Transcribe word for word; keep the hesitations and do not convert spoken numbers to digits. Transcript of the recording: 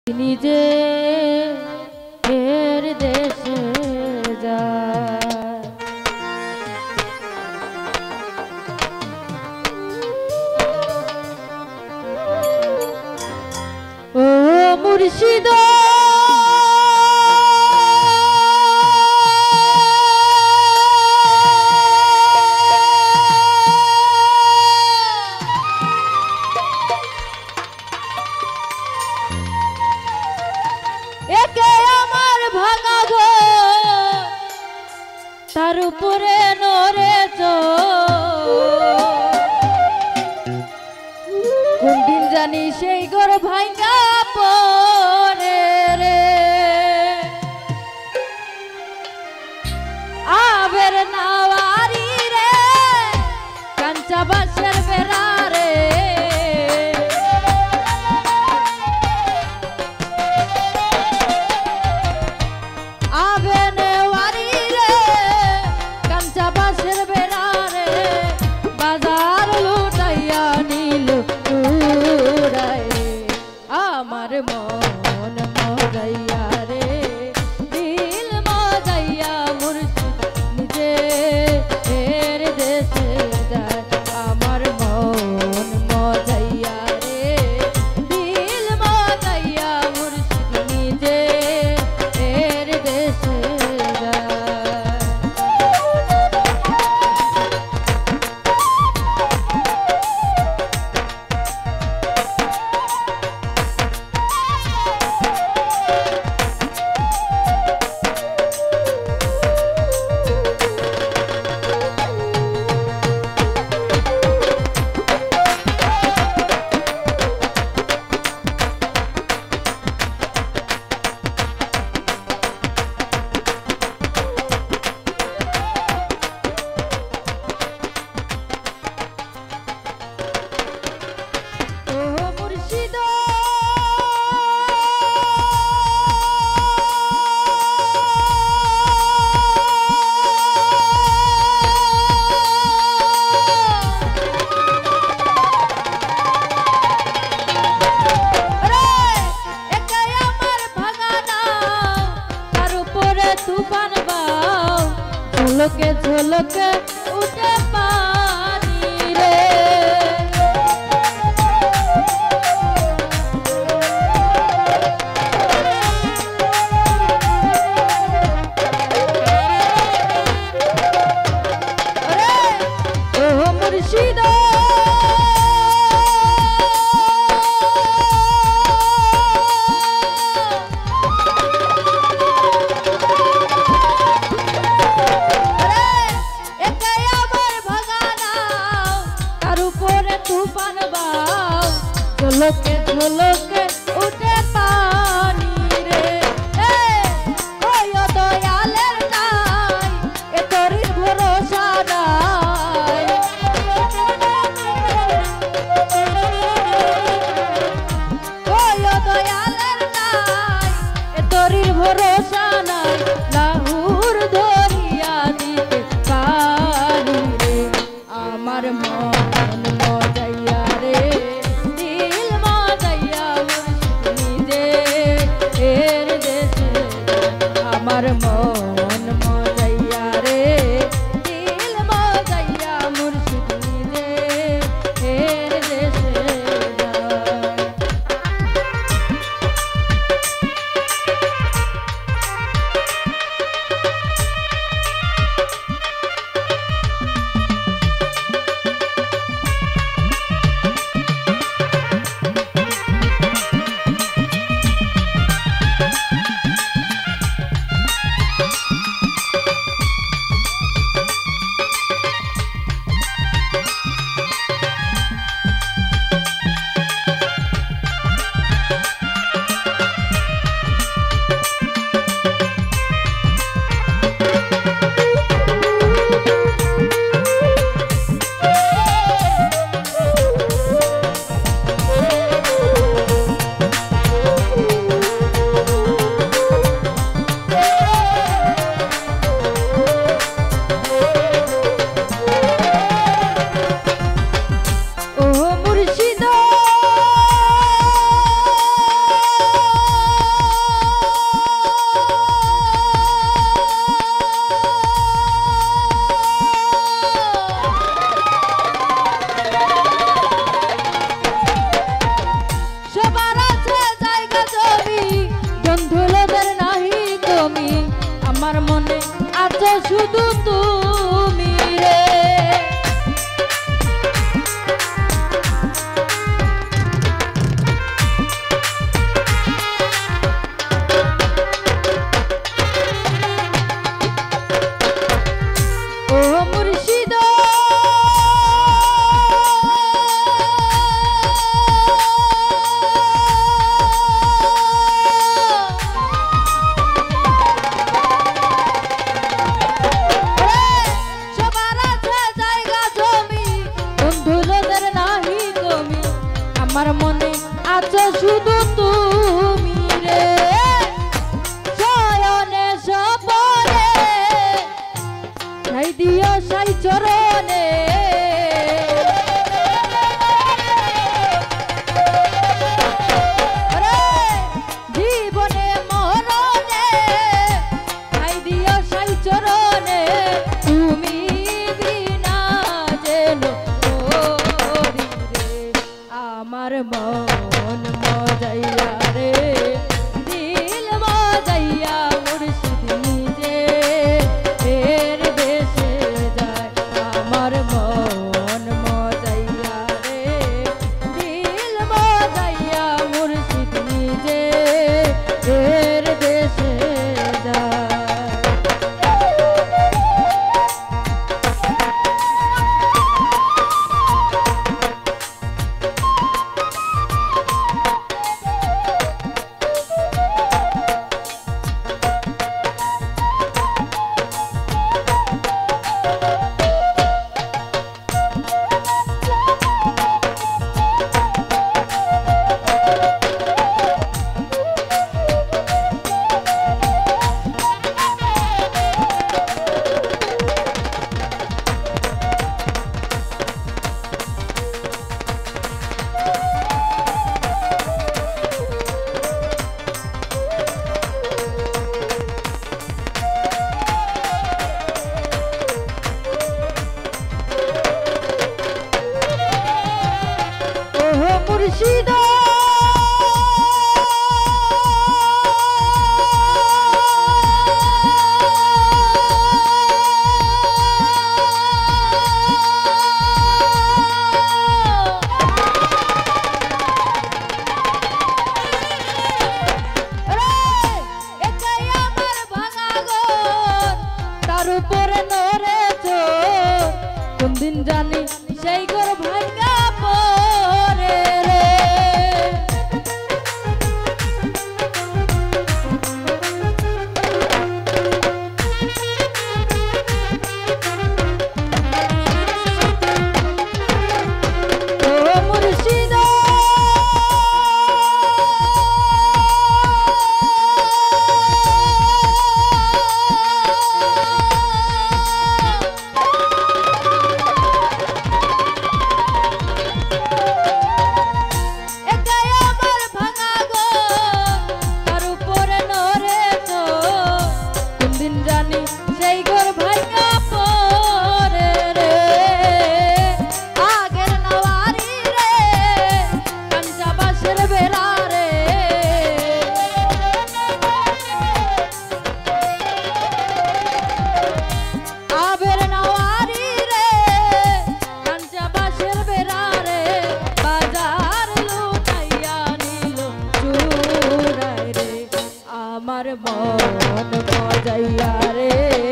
নিজে এর দেশে যায়। ও মুর্শিদ তার উপরে নরে কোন দিন জানি সেই ঘর ভাঙ্গা পরে রে আবের নাওয়ারি রে কাঞ্চা বাসের বেড়া রে ঝলকে ঝলকে উঠে পানি রে ও মুর্শিদ ঝলকে ঝলকে উঠে পানি রে ওই দয়ালের নাই এ তোর ভরসা নাই ওই দয়ালের নাই এ তোর ভরসা নাই লাহুর ধরিয়া দিতে পারি রে আমার মন মজাইয়া রে আমার মন মজাইয়া রে দিল মজাইয়া মুর্শিদ নিজে এর দেশে শুধু তুমি রে। ও মুর্শিদ আমার মনে আছো শুধু তুমি রে। শয়নে সপনে ছাই দিও সাই চরণে জীবনে মরণে ছাই দিও সাই চরণে তুমি বিনা যেন আমার মন মজাইয়া রে দিল মজাইয়া মুর্শিদ নিজে এর দেশে যায়। আমার মন মজাইয়া রে দিল মজাইয়া মুর্শিদ নিজে এর দেশে যায়। মুর্শিদ তার উপরে নড়েছ কোন দিন জানি সেই ঘর ভাঙা পরে রে। ও মুর্শিদ সেই ঘর ভাঙা পরে রে। আগের নওয়ারি রে কাঞ্চা বাসের বেড়া রে আবের নওয়ারি রে কাঞ্চা বাসের বেড়া রে বাজার লুটাইয়া নিল চুরাই রে। আমার মন মজাইয়া রে